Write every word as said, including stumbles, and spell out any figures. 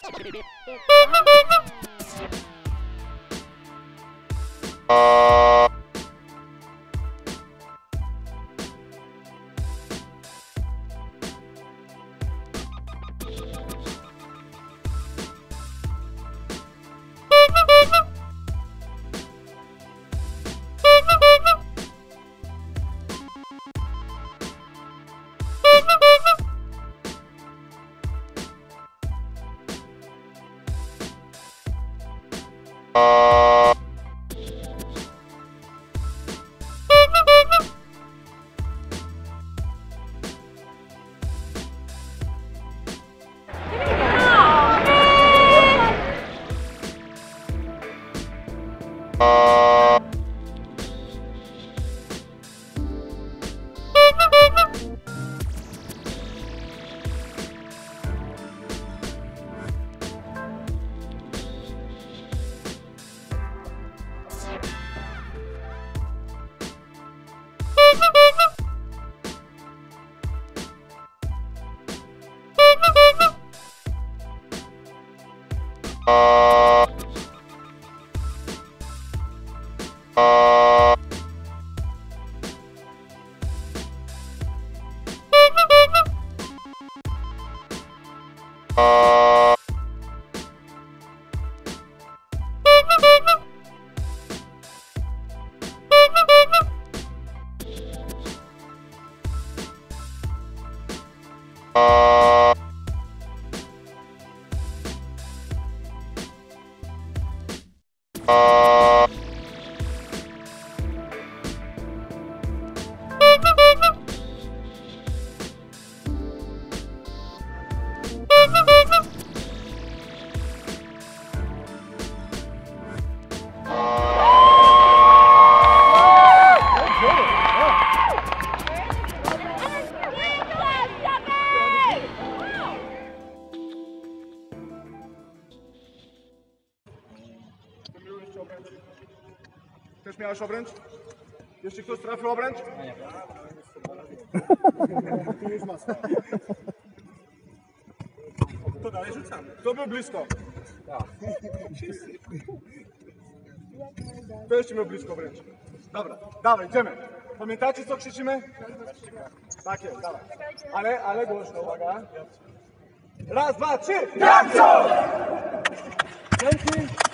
Też miałeś obręcz? Jeszcze ktoś trafił obręcz? Nie. Tu już masa. To dalej rzucamy. Kto był blisko? Tak. Kto jeszcze miał blisko obręcz? Dobra, dawaj, idziemy. Pamiętacie, co krzyczymy? Tak jest, dawaj. Ale, ale głośno, uwaga. Raz, dwa, trzy! Dzięki!